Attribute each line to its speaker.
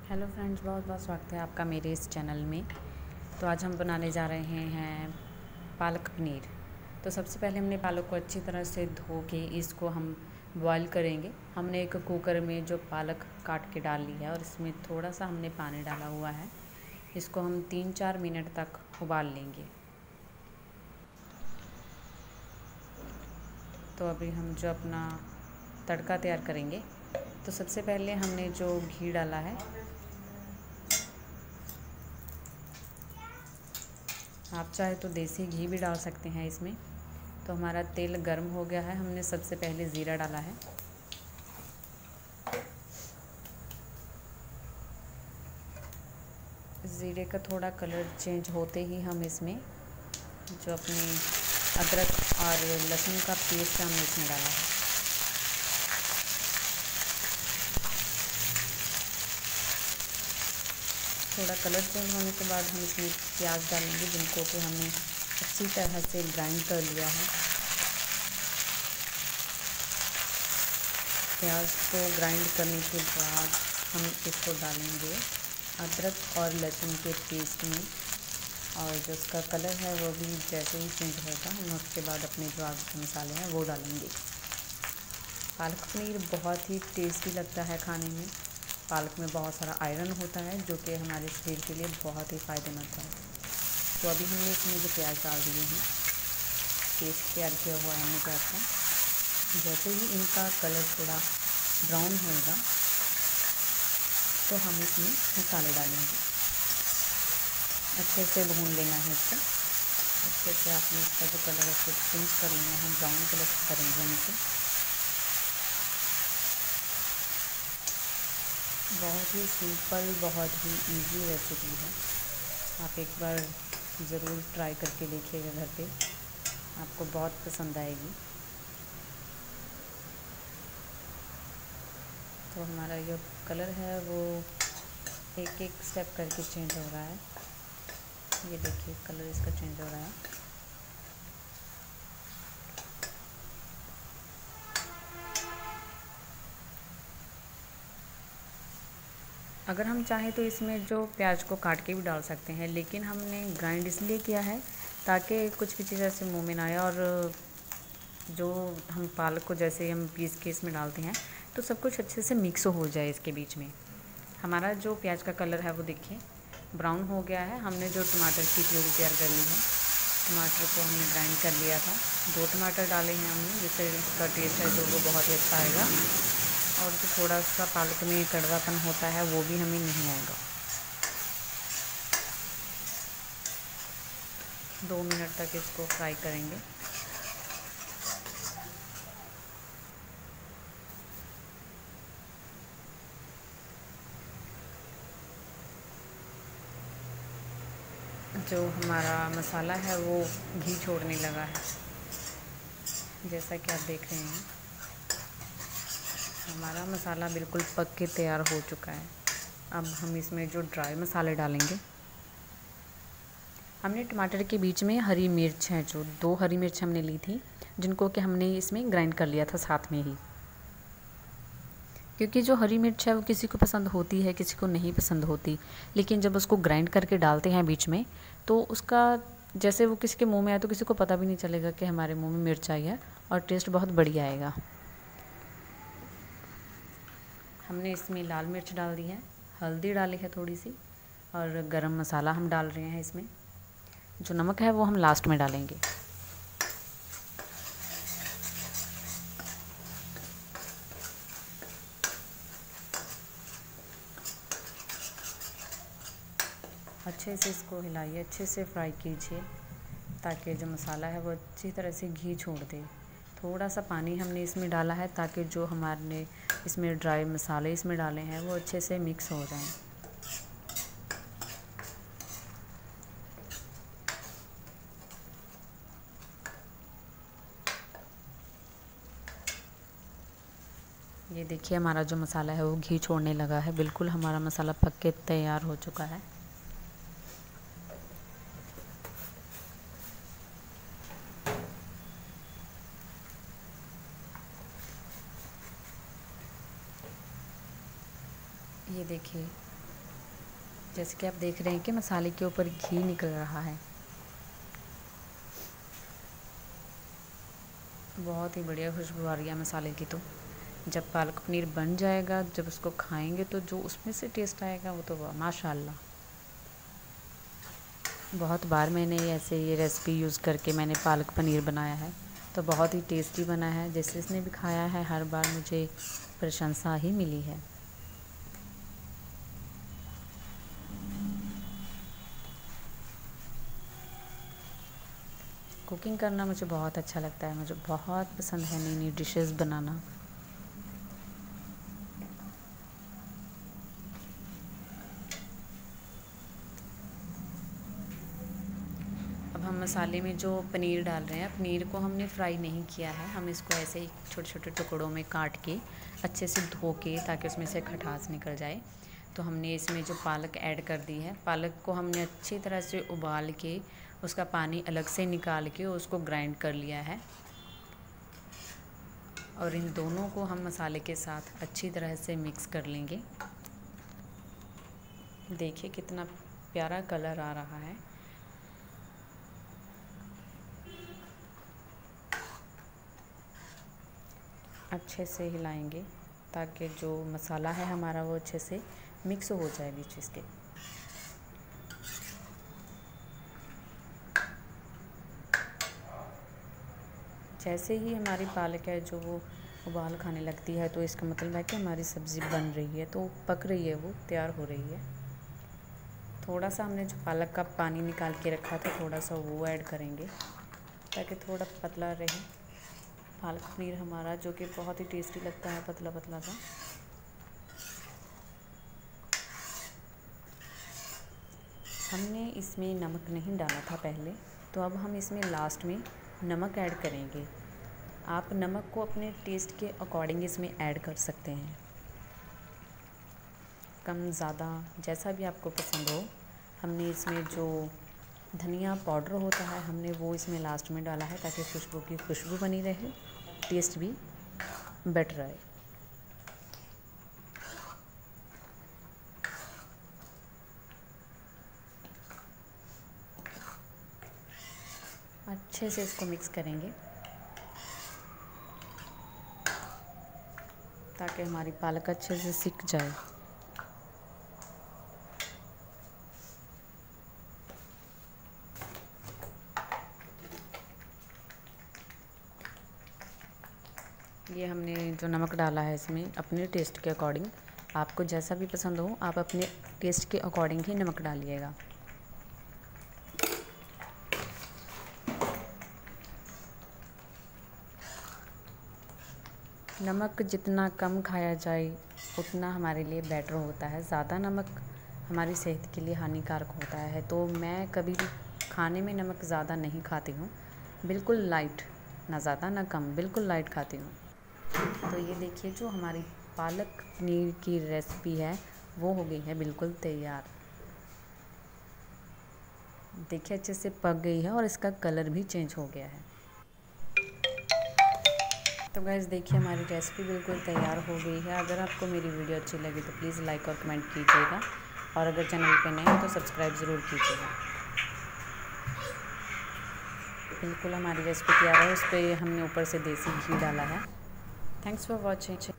Speaker 1: Hello friends, बहुत बहुत स्वागत है आपका मेरे इस चैनल में। तो आज हम बनाने जा रहे हैं पालक पनीर। तो सबसे पहले हमने पालक को अच्छी तरह से धो के इसको हम बॉईल करेंगे। हमने एक कुकर में जो पालक काट के डाल ली है और इसमें थोड़ा सा हमने पानी डाला हुआ है। इसको हम 3-4 मिनट तक उबाल लेंगे। तो अभी हम जो अपना तड़का तैयार करेंगे, तो सबसे पहले हमने जो घी डाला है, आप चाहे तो देसी घी भी डाल सकते हैं इसमें। तो हमारा तेल गर्म हो गया है। हमने सबसे पहले ज़ीरा डाला है। ज़ीरे का थोड़ा कलर चेंज होते ही हम इसमें जो अपने अदरक और लहसुन का पेस्ट हमने इसमें डाला है। थोड़ा कलर चेंज होने के बाद हम इसमें प्याज डालेंगे, जिनको कि हमने अच्छी तरह से ग्राइंड कर लिया है। प्याज को ग्राइंड करने के बाद हम इसको डालेंगे अदरक और लहसुन के पेस्ट में, और जो उसका कलर है वो भी जैसे ही चेंज होगा हम उसके बाद अपने जो आगे मसाले हैं वो डालेंगे। पालक पनीर बहुत ही टेस्टी लगता है खाने में। पालक में बहुत सारा आयरन होता है जो कि हमारे शरीर के लिए बहुत ही फ़ायदेमंद है। तो अभी हमने इसमें जो प्याज डाल दिए हैं, पेस्ट तैयार किया हुआ है हमने प्याज का। जैसे ही इनका कलर थोड़ा ब्राउन होएगा तो हम इसमें मसाले डालेंगे। अच्छे से भून लेना है इसको। अच्छे से आपने इसका जो कलर है उसको चेंज कर लेना है, ब्राउन कलर करेंगे हम इसे। बहुत ही सिंपल, बहुत ही इजी रेसिपी है। आप एक बार ज़रूर ट्राई करके देखिएगा घर पे, आपको बहुत पसंद आएगी। तो हमारा जो कलर है वो एक एक स्टेप करके चेंज हो रहा है। ये देखिए कलर इसका चेंज हो रहा है। अगर हम चाहें तो इसमें जो प्याज को काट के भी डाल सकते हैं, लेकिन हमने ग्राइंड इसलिए किया है ताकि कुछ भी चीज़ ऐसे मुँह में ना आए, और जो हम पालक को जैसे हम पीस के इसमें डालते हैं तो सब कुछ अच्छे से मिक्स हो जाए इसके बीच में। हमारा जो प्याज का कलर है वो देखिए ब्राउन हो गया है। हमने जो टमाटर की प्यूरी तैयार कर ली है, टमाटर को हमने ग्राइंड कर लिया था। 2 टमाटर डाले हैं हमने, जिससे इसका टेस्ट है जो वो बहुत ही अच्छा आएगा, और जो थोड़ा सा पालक में कड़वापन होता है वो भी हमें नहीं आएगा। 2 मिनट तक इसको फ्राई करेंगे। जो हमारा मसाला है वो घी छोड़ने लगा है, जैसा कि आप देख रहे हैं। हमारा मसाला बिल्कुल पक के तैयार हो चुका है। अब हम इसमें जो ड्राई मसाले डालेंगे, हमने टमाटर के बीच में हरी मिर्च है, जो 2 हरी मिर्च हमने ली थी, जिनको कि हमने इसमें ग्राइंड कर लिया था साथ में ही। क्योंकि जो हरी मिर्च है वो किसी को पसंद होती है, किसी को नहीं पसंद होती, लेकिन जब उसको ग्राइंड करके डालते हैं बीच में तो उसका जैसे वो किसी के मुंह में आए तो किसी को पता भी नहीं चलेगा कि हमारे मुंह में मिर्च आई है, और टेस्ट बहुत बढ़िया आएगा। हमने इसमें लाल मिर्च डाल दी है, हल्दी डाली है थोड़ी सी, और गरम मसाला हम डाल रहे हैं इसमें। जो नमक है वो हम लास्ट में डालेंगे। अच्छे से इसको हिलाइए, अच्छे से फ्राई कीजिए, ताकि जो मसाला है वो अच्छी तरह से घी छोड़ दे। थोड़ा सा पानी हमने इसमें डाला है ताकि जो हमारे इसमें ड्राई मसाले इसमें डाले हैं वो अच्छे से मिक्स हो जाएं। ये देखिए हमारा जो मसाला है वो घी छोड़ने लगा है। बिल्कुल हमारा मसाला पक के तैयार हो चुका है। ये देखिए जैसे कि आप देख रहे हैं कि मसाले के ऊपर घी निकल रहा है। बहुत ही बढ़िया खुशबू आ रही है मसाले की। तो जब पालक पनीर बन जाएगा, जब उसको खाएंगे तो जो उसमें से टेस्ट आएगा वो तो माशाल्लाह। बहुत बार मैंने ऐसे ये रेसिपी यूज़ करके मैंने पालक पनीर बनाया है, तो बहुत ही टेस्टी बना है। जिस जिसने भी खाया है हर बार मुझे प्रशंसा ही मिली है। कुकिंग करना मुझे बहुत अच्छा लगता है, मुझे बहुत पसंद है नई नई डिशेस बनाना। अब हम मसाले में जो पनीर डाल रहे हैं, पनीर को हमने फ्राई नहीं किया है, हम इसको ऐसे ही छोटे छोटे टुकड़ों में काट के अच्छे से धो के, ताकि उसमें से खटास निकल जाए। तो हमने इसमें जो पालक ऐड कर दी है, पालक को हमने अच्छी तरह से उबाल के उसका पानी अलग से निकाल के उसको ग्राइंड कर लिया है। और इन दोनों को हम मसाले के साथ अच्छी तरह से मिक्स कर लेंगे। देखिए कितना प्यारा कलर आ रहा है। अच्छे से हिलाएंगे ताकि जो मसाला है हमारा वो अच्छे से मिक्स हो जाए बीच इसके। जैसे ही हमारी पालक है जो वो उबाल खाने लगती है, तो इसका मतलब है कि हमारी सब्ज़ी बन रही है, तो पक रही है, वो तैयार हो रही है। थोड़ा सा हमने जो पालक का पानी निकाल के रखा था, थोड़ा सा वो ऐड करेंगे ताकि थोड़ा पतला रहे पालक पनीर हमारा, जो कि बहुत ही टेस्टी लगता है, पतला पतला सा। हमने इसमें नमक नहीं डाला था पहले, तो अब हम इसमें लास्ट में नमक ऐड करेंगे। आप नमक को अपने टेस्ट के अकॉर्डिंग इसमें ऐड कर सकते हैं, कम ज़्यादा जैसा भी आपको पसंद हो। हमने इसमें जो धनिया पाउडर होता है, हमने वो इसमें लास्ट में डाला है ताकि खुशबू की खुशबू बनी रहे, टेस्ट भी बेटर आए। अच्छे से इसको मिक्स करेंगे ताकि हमारी पालक अच्छे से सिक जाए। ये हमने जो नमक डाला है इसमें अपने टेस्ट के अकॉर्डिंग, आपको जैसा भी पसंद हो आप अपने टेस्ट के अकॉर्डिंग ही नमक डालिएगा। नमक जितना कम खाया जाए उतना हमारे लिए बेटर होता है। ज़्यादा नमक हमारी सेहत के लिए हानिकारक होता है, तो मैं कभी भी खाने में नमक ज़्यादा नहीं खाती हूँ, बिल्कुल लाइट, ना ज़्यादा ना कम, बिल्कुल लाइट खाती हूँ। तो ये देखिए जो हमारी पालक पनीर की रेसिपी है वो हो गई है बिल्कुल तैयार। देखिए अच्छे से पक गई है और इसका कलर भी चेंज हो गया है। तो गाइस देखिए हमारी रेसिपी बिल्कुल तैयार हो गई है। अगर आपको मेरी वीडियो अच्छी लगी तो प्लीज़ लाइक और कमेंट कीजिएगा, और अगर चैनल पे नए हैं तो सब्सक्राइब ज़रूर कीजिएगा। बिल्कुल हमारी रेसिपी तैयार है, उस पर हमने ऊपर से देसी घी डाला है। Thanks for watching.